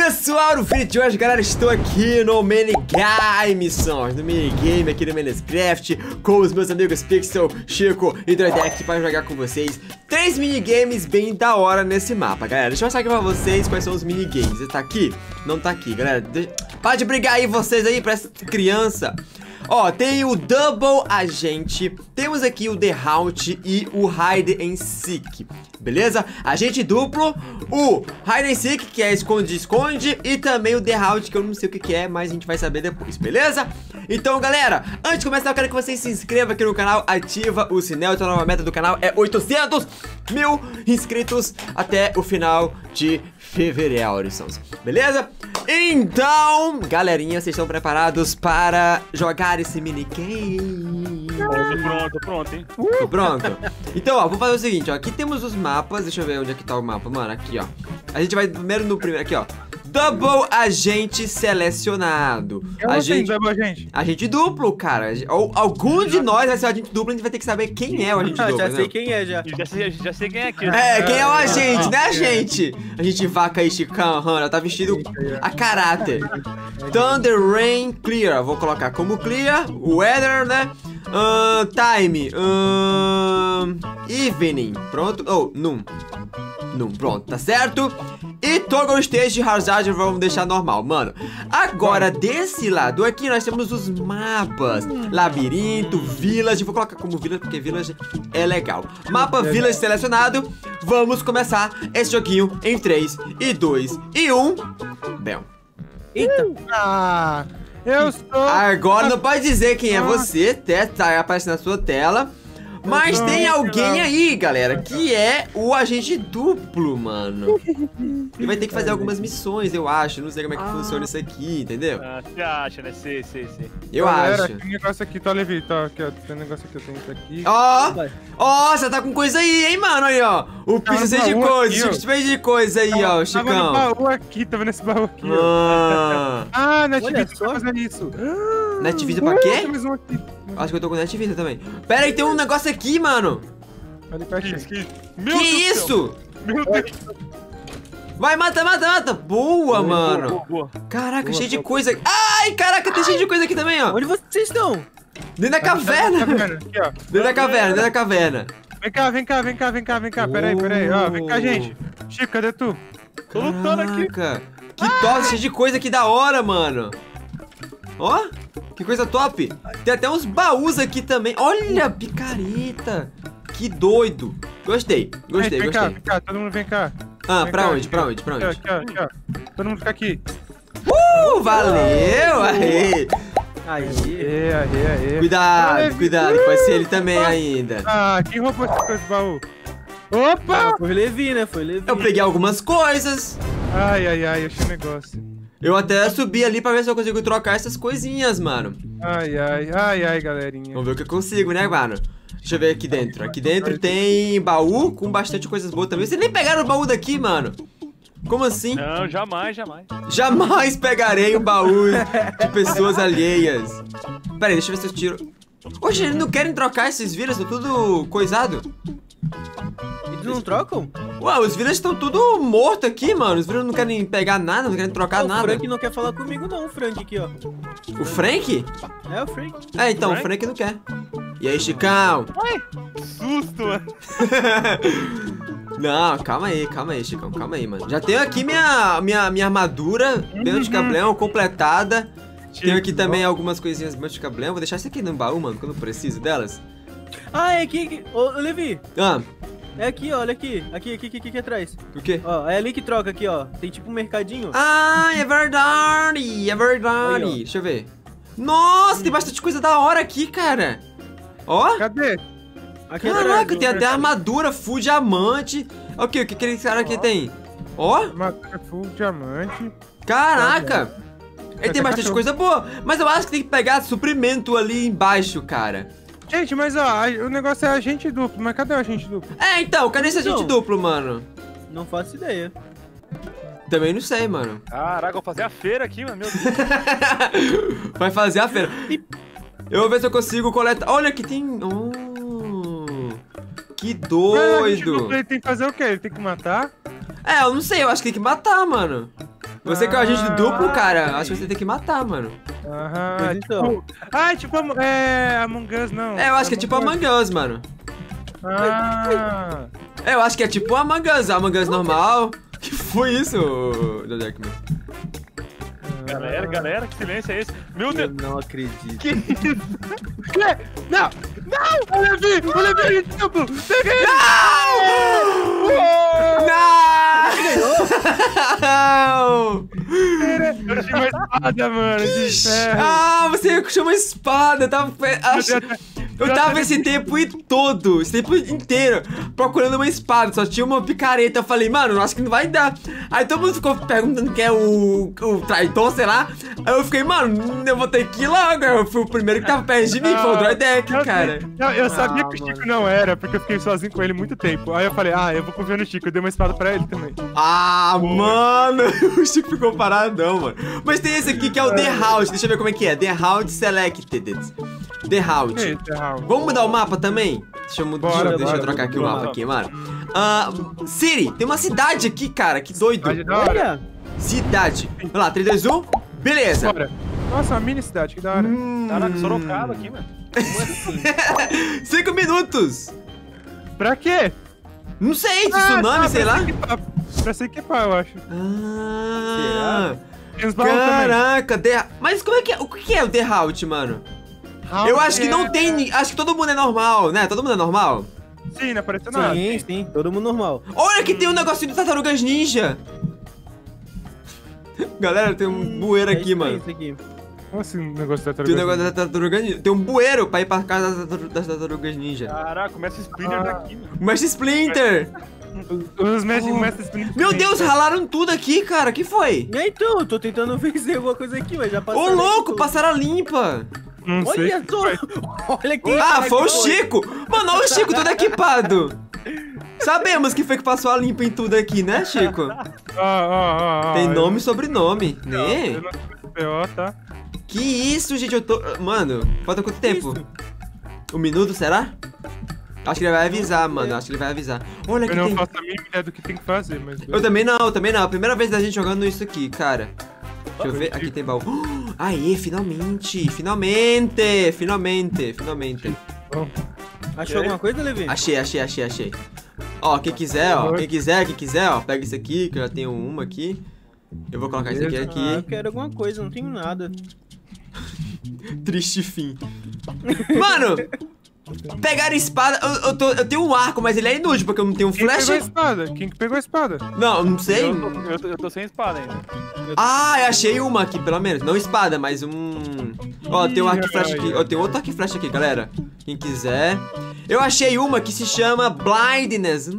Pessoal, no vídeo de hoje, galera, estou aqui no Minigame, no minigame aqui do Minecraft, com os meus amigos Pixel, Chico e Droidect para jogar com vocês 3 minigames bem da hora nesse mapa, galera. Deixa eu mostrar aqui pra vocês quais são os minigames. Ele tá aqui? Não tá aqui, galera. Para de brigar aí vocês aí pra essa criança. Ó, tem o Double Agente, temos aqui o The Hunt e o Hide and Seek, beleza? Agente duplo, o Hide and Seek, que é esconde-esconde, e também o The Hunt, que eu não sei o que é, mas a gente vai saber depois, beleza? Então, galera, antes de começar, eu quero que você se inscreva aqui no canal, ativa o sininho. Então, a nova meta do canal é 800 mil inscritos até o final de fevereiro, beleza? Então, galerinha, vocês estão preparados para jogar esse minigame? Tô pronto, hein? Tô pronto? Então, ó, vou fazer o seguinte, ó. Aqui temos os mapas. Deixa eu ver onde é que tá o mapa, mano. Aqui, ó. A gente vai primeiro no primeiro. Aqui, ó. Double Agente selecionado. Agente duplo, cara. Algum de nós vai ser o agente duplo. A gente vai ter que saber quem é o agente duplo. Já sei quem é, já. Já sei quem é aqui. É, quem é o agente, né, gente? A gente vaca aí, Chicão. Ela tá vestido a caráter. Thunder, Rain, Clear. Vou colocar como Clear. Weather, né? Time. Evening. Pronto. Oh, Noon. Pronto, tá certo? E Toggle Stage Hazard vamos deixar normal, mano. Agora, desse lado aqui, nós temos os mapas. Labirinto, Village. Vou colocar como Village, porque Village é legal. Mapa Village selecionado. Vamos começar esse joguinho em 3, e 2, e 1. Bem. Eita. Eu sou... Agora não pode dizer quem é você, tá aparecendo na sua tela. Mas tem alguém aí, galera, que é o agente duplo, mano. Ele vai ter que fazer algumas missões, eu acho. Não sei como é que funciona isso aqui, entendeu? Você acha, né? Sei. Eu Galera, acho. Tem negócio aqui, tá, Levi? Tá, aqui, ó. Tem um negócio aqui, eu tenho isso aqui. Ó, você tá com coisa aí, hein, mano? Aí, ó. O piso cheio de coisa, cheio de coisa aí, ó, Chicão. Tava no baú aqui, tava nesse baú aqui, ó. Ah, Netflix tá fazendo isso. Netflix pra quê? Tem mais um aqui. Acho que eu tô com Netflix também. Pera aí, tem um negócio aqui, mano. Ali pertinho. Que isso? Meu Deus. Vai, mata. Boa, mano. Boa. Caraca, cheio de coisa. Ai, caraca, tem cheio de coisa aqui também, ó. Onde vocês estão? Dentro da caverna. Aqui, ó. Dentro da caverna. Vem cá. Pera aí, ó. Vem cá, gente. Chico, cadê tu? Tô lutando aqui. Caraca, que top, cheio de coisa aqui da hora, mano. Ó, que coisa top. Tem até uns baús aqui também. Olha, picareta. Que doido. Gostei. Vem cá, todo mundo vem cá. Ah, pra cá, onde? Aqui, ó. Todo mundo fica aqui. Valeu. Aí. Aê. Cuidado, pode ser ele também ainda. Ah, quem roubou essas coisas do baú? Opa! Foi Levi, né? Foi Levi. Eu peguei algumas coisas. Ai, achei um negócio. Eu até subi ali pra ver se eu consigo trocar essas coisinhas, mano. Ai, galerinha. Vamos ver o que eu consigo, né, mano? Deixa eu ver aqui dentro. Aqui dentro tem baú com bastante coisas boas também. Vocês nem pegaram o baú daqui, mano? Como assim? Não, jamais. Jamais pegarei o baú de pessoas alheias. Pera aí, deixa eu ver se eu tiro. Oxe, eles não querem trocar esses vírus, estão tudo coisado. Eles não trocam? Ué, os vírus estão tudo morto aqui, mano. Os vírus não querem pegar nada, não querem trocar nada. O Frank não quer falar comigo não, o Frank aqui, ó. O Frank? É, o Frank. É, então, o Frank não quer. E aí, Chicão? Ai, susto, mano. Não, calma aí, Chicão, calma aí, mano. Já tenho aqui minha armadura, bem de cablão, completada. Tenho aqui também algumas coisinhas bem de cablão. Vou deixar isso aqui no baú, mano, quando eu preciso delas. Ah, é aqui. Ô, Levi. Ah. É aqui, ó, olha aqui. Aqui atrás. O quê? Ó, é ali que troca aqui, ó. Tem tipo um mercadinho. Ah, é verdade. Aí, deixa eu ver. Nossa, tem bastante coisa da hora aqui, cara. Ó. Cadê? Aqui Caraca, atrás, tem até armadura full diamante. Ok, o que aquele cara aqui tem? Ó. Armadura full diamante. Caraca. Ele tem bastante coisa boa. Mas eu acho que tem que pegar suprimento ali embaixo, cara. Gente, mas ó, o negócio é agente duplo, mas cadê o agente duplo? É, então, cadê esse agente duplo, mano? Não faço ideia. Também não sei, mano. Caraca, vou fazer a feira aqui, mano, meu Deus. Vai fazer a feira. Eu vou ver se eu consigo coletar. Olha, aqui tem... que doido. Ele tem que fazer o quê? Ele tem que matar? É, eu não sei, eu acho que tem que matar, mano. Você que é o agente duplo, cara, acho que você tem que matar, mano. Aham. Pois então. Tipo, Among Us, não. É, eu acho que é tipo Among Us, mano. Ah. É, eu acho que é tipo Among Us normal. Que foi isso, Jackman? Galera, que silêncio é esse? Meu Eu Deus. não acredito. Que isso? Não! Não! O Levi, a gente duplo! Peguei! Não! Eu tinha uma espada, mano, de ferro. Ah, você chama espada. Eu tava esse tempo todo, esse tempo inteiro, procurando uma espada. Só tinha uma picareta. Eu falei, mano, eu acho que não vai dar. Aí todo mundo ficou perguntando quem é o traidor, sei lá. Aí eu fiquei, mano, eu vou ter que ir logo. Eu fui o primeiro que tava perto de mim, foi o Droidek, cara. Eu sabia que o Chico não era, porque eu fiquei sozinho com ele muito tempo. Aí eu falei, eu vou confiar no Chico. Eu dei uma espada pra ele também. Ah, mano, o Chico ficou paradão, mano. Mas tem esse aqui que é o The House. Deixa eu ver como é que é. The House Selected. The House. Vamos mudar o mapa também? Deixa eu trocar aqui o mapa aqui, mano. City, tem uma cidade aqui, cara. Que doido. Olha! Cidade. Vai lá, 3, 2, 1. Beleza. Bora. Nossa, uma mini cidade, que da hora. Caraca, Sorocaba aqui, mano. Como assim? 5 minutos. Pra quê? Não sei, tsunami, sei lá. Pra se equipar, eu acho. Tem uns baús Caraca, mas como é que é? O que é o The House, mano? também. Eu acho que não tem. Acho que todo mundo é normal, né? Todo mundo é normal? Sim, não apareceu nada. Sim, todo mundo normal. Olha que tem um negocinho de Tartarugas Ninja. Galera, tem um bueiro aqui, mano. Isso aqui. Como assim um negócio da Tem um tartaruga? negócio da Tartaruga Ninja. Tem um bueiro pra ir pra casa das Tartarugas Ninja. Caraca, começa a Splinter daqui, mano. Mestre Splinter. Os mestres... Meu Deus, ralaram tudo aqui, cara. Que foi? E aí, então, eu tô tentando vencer alguma coisa aqui, mas já passou. Ô, louco, passaram a limpa. Não sei. Olha só! Olha quem Ah, cara foi o que Chico. Mano, olha o Chico todo equipado. Sabemos que foi que passou a limpa em tudo aqui, né, Chico? Tem nome e sobrenome, né? Eu não sei esse PO, tá? Que isso, gente, eu tô... Mano, falta quanto tempo? Um minuto, será? Acho que ele vai avisar, mano, acho que ele vai avisar. Olha Eu aqui não tem... faço a mínima ideia do que tem que fazer, mas... Eu também não. A primeira vez da gente jogando isso aqui, cara. Deixa eu ver, aqui tem baú. Aê, finalmente. Bom, Achou alguma coisa, Levi? Achei. Ó, quem quiser, ó, pega isso aqui, que eu já tenho uma aqui. Eu vou colocar isso aqui, Ah, eu quero alguma coisa, não tenho nada. Triste fim. Mano, pegaram espada. Eu tenho um arco, mas ele é inútil, porque eu não tenho Quem pegou a flecha. espada? Quem que pegou a espada? Não sei. Eu tô sem espada ainda. Ah, eu achei uma aqui, pelo menos. Não espada, mas um... Ó, tem um arco e flecha aqui. Ó, tem outro arco e flecha aqui, galera. Quem quiser. Eu achei uma que se chama Blindness.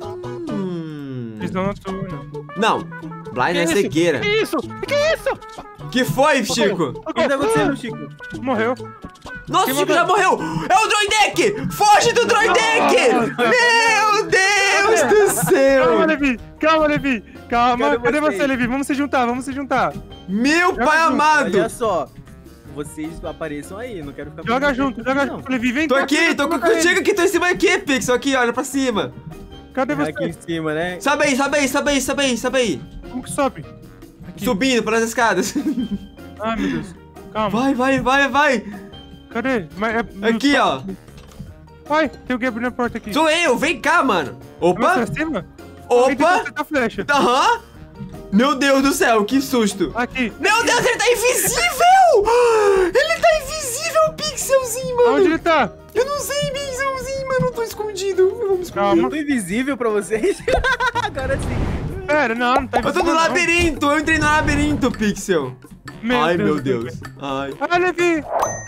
Visão noturna. Não, Blindness é cegueira. Que isso? Que foi, Chico? O que tá acontecendo, Chico? Morreu. Nossa, o Chico já morreu! É o Droidek! Foge do Droidek! Meu Deus do céu! Calma, Levi. Calma. Cadê Cadê vocês? você, Levi? Vamos se juntar. Meu pai amado! Olha só, vocês apareçam aí, não quero ficar... Joga junto, Levi. Vem Tô cá, aqui, tô contigo aqui, tô em cima aqui, Pixel. Aqui, olha pra cima. Cadê você? Aqui em cima, né? Sobe aí. Como que sobe? Aqui. Subindo pelas escadas. Ai, meu Deus. Calma. Vai. Cadê? Aqui, ó. Ai, tem alguém abrindo a porta aqui. Sou eu, vem cá, mano. Opa, Pra cima? Alguém tentou opa. acertar a flecha. Aham. Meu Deus do céu, que susto. Aqui. Meu Deus, ele tá invisível! Ele tá invisível, Pixelzinho, mano. Aonde ele tá? Eu não sei, Pixelzinho, mano. Eu tô escondido. Vamos esconder. Calma. Eu tô invisível pra vocês? Agora sim. Pera, não tá Eu tô no invisível, não. labirinto. Eu entrei no labirinto, Pixel. Ai, meu Deus. Ai. Ah, Levi.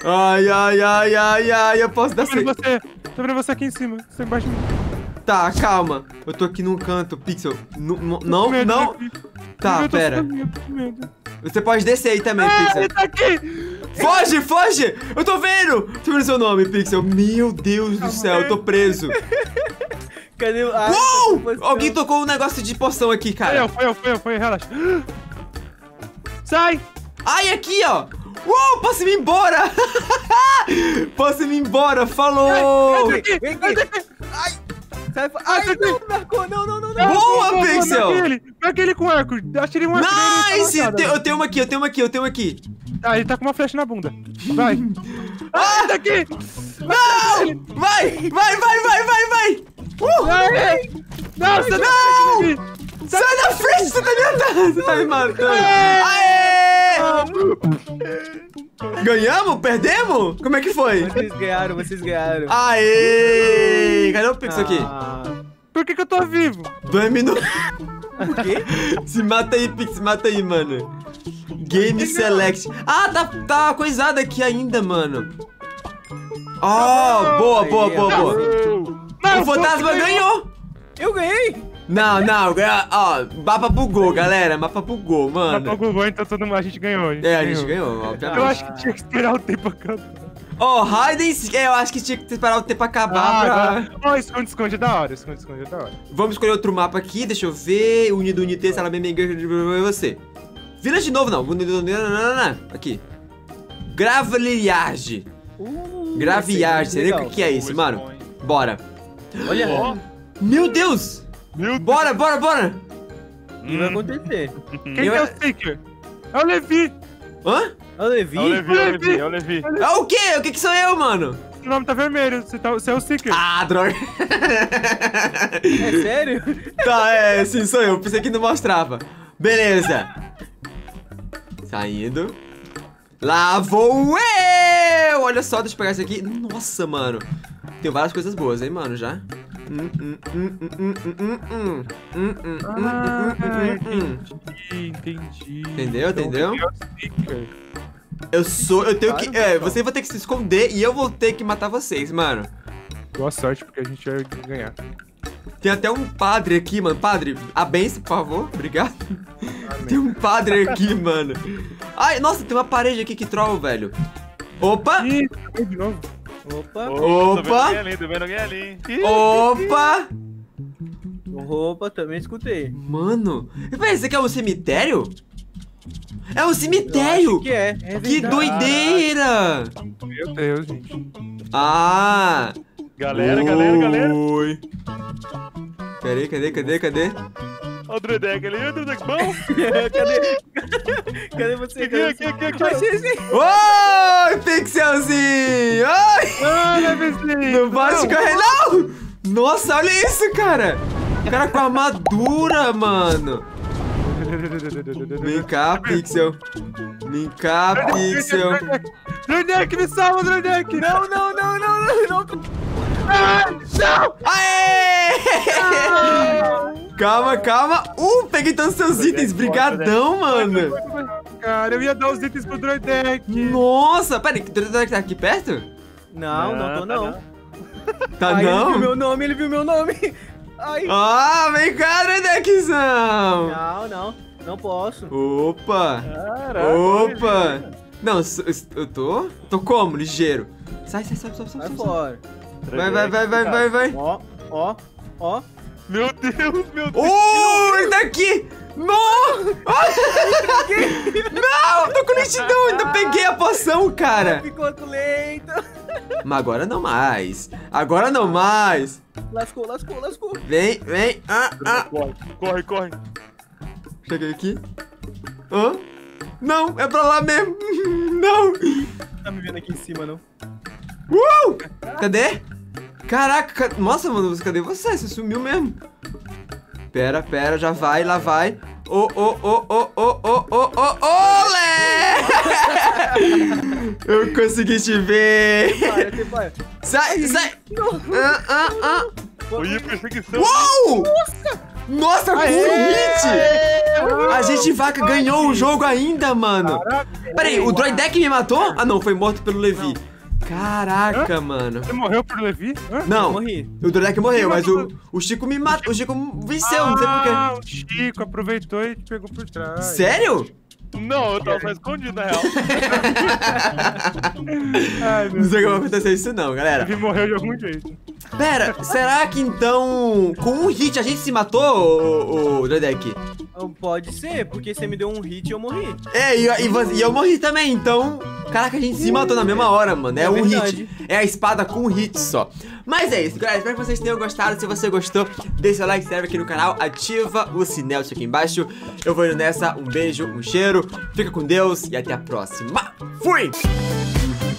Ai. Eu posso dar Tô vendo certo. você. Tô vendo você aqui em cima. Você tá embaixo de mim. Tá, calma. Eu tô aqui num canto, Pixel. Não. Levi. Tá, Eu tô pera. sozinho, tô com medo. Você pode descer aí também, Ah, Pixel. ele tá aqui. Foge! Eu tô vendo! Tô vendo seu nome, Pixel. Meu Deus do céu, eu tô preso. Cadê o... Ah, Uou! tá com Alguém tocou um negócio de poção aqui, cara. Foi eu, relaxa. Sai! Ai, aqui, ó. Uou, posso ir embora. Posso ir embora, falou. Vem aqui. Sai fora. Ai, não, marcou. Não. Boa, Pixel! Naquele com arco. Atirei um arco nele. Nice! Eu tenho uma aqui. Ah, ele tá com uma flecha na bunda. Vai. Ah, Daqui! não! Vai! Nossa, Não! Sai da frente, você tá me matando! Aê! Ganhamos? Perdemos? Como é que foi? Vocês ganharam. Aê! Cadê o Pixel aqui? por que eu tô vivo? 2 minutos. O quê? Se mata aí, Pix, mata aí, mano. Game Select. Ah, tá coisado aqui ainda, mano. Oh, boa. O fantasma ganhou. Eu ganhei. Não, ó, mapa bugou, galera, mapa bugou, mano. Mapa bugou, então a gente ganhou. A gente ganhou, obviamente. Eu acho que tinha que esperar o tempo acabar. Ó, Raiden, eu acho que tinha que esperar o tempo acabar pra... Ó, esconde é da hora, Vamos escolher outro mapa aqui, deixa eu ver. Unite, ela bem você. Vila de novo, não. Aqui. Graveyard. Graveyard, você lembra o que é isso, mano? Bora. Olha. Meu Deus! Bora! O que vai acontecer? Quem é o Seeker? É o Levi. Hã? É o Levi? É o Levi. É o quê? O que sou eu, mano? O nome tá vermelho, você é o Seeker. Ah, droga. É sério? Tá, sim, sou eu. Pensei que não mostrava. Beleza. Saindo. Lá vou eu! Olha só, deixa eu pegar isso aqui. Nossa, mano. Tem várias coisas boas, hein, mano, já. Entendi. Entendeu? Então, Eu tenho que... você vai ter que se esconder e eu vou ter que matar vocês, mano. Boa sorte, porque a gente vai ganhar. Tem até um padre aqui, mano. Padre, a benção, por favor. Obrigado. Amém. Tem um padre aqui, mano. Ai, nossa, tem uma parede aqui que troll, velho. Opa! Ih, de novo. Opa. Tô vendo alguém ali. Opa! Roupa, também escutei. Mano, peraí, isso aqui é um cemitério? É um cemitério! Que é. Que doideira! Meu Deus, gente. Ah! Galera. Oi. Cadê? Ó o Droidek ali, ó o Droidek bom. Cadê você? Aqui. Vai ser assim. Oi, Pixelzinho! Oi! Não pode correr, não! Nossa, olha isso, cara! O cara com armadura, mano! Vem cá, Pixel. Droidek, me salva, Droidek! Não. Aê! Calma. Peguei todos os seus itens. Brigadão, mano. Cara, eu ia dar os itens pro Droidek. Nossa, pera aí, o Droidek tá aqui perto? Não tô não. Tá Ai, não? Ele viu meu nome. Ai. Ah, vem cá, Droidekzão. Não posso. Opa. Não, eu tô como? Ligeiro. Sai. Vai fora. Vai. Ó. Meu Deus. Ele tá aqui. Não! Não, tô com lentidão, ainda peguei a poção, cara. Ficou lento. Mas agora não mais. Lascou. Vem. Corre. Cheguei aqui. Hã? Não, é pra lá mesmo. Não. Tá me vendo aqui em cima, não? Cadê? Caraca, nossa, mano, cadê você? Você sumiu mesmo. Pera, já vai, lá vai. Olé! Eu consegui te ver. Vai. Sai. Oi, perseguição. Uou! Nossa, com um hit! A gente vaca ganhou o jogo ainda, mano. Peraí, o Droidek me matou? Ah, não, foi morto pelo Levi. Caraca, mano. Você morreu por Levi? Não, morri. o Droidek morreu, mas o Chico me matou. O Chico venceu, não sei porquê. Ah, o Chico aproveitou e te pegou por trás. Sério? Não, eu tava só escondido, na real. Ai, meu Não sei como aconteceu isso não, galera. Levi morreu de algum jeito. Pera, será que então com um hit a gente se matou, o Droidek? Pode ser, porque você me deu um hit e eu morri. E eu morri também, então... Caraca, a gente se matou na mesma hora, mano. É um verdade. hit. É a espada com um hit só. Mas é isso, galera. Espero que vocês tenham gostado. Se você gostou, deixa seu like, se inscreve aqui no canal, ativa o sininho aqui embaixo. Eu vou indo nessa. Um beijo, um cheiro. Fica com Deus e até a próxima. Fui!